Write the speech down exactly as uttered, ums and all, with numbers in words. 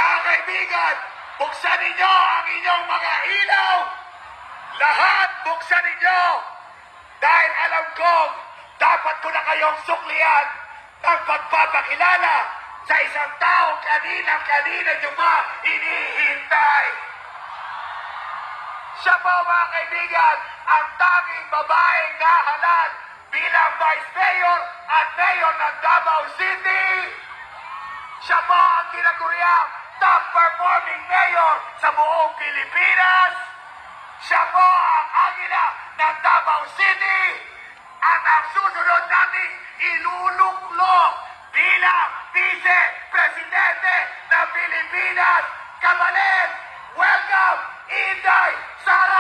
Mga kaibigan, buksan ninyo ang inyong mga ilaw. Lahat buksan ninyo. Dahil alam kong dapat ko na kayong suklian ng pagpapakilala sa isang taong kaninang-kanina nyo pa hinihintay. Siya po, mga kaibigan, ang tanging babaeng nahalal bilang Vice Mayor at Mayor ng Davao City. Siya po ang tinaguriang top performing mayor sa buong Pilipinas. Siya po ang agila ng Davao City at ang susunod nating iluluklok bilang Vice Presidente ng Pilipinas. Kabalin, welcome, Inday Sarah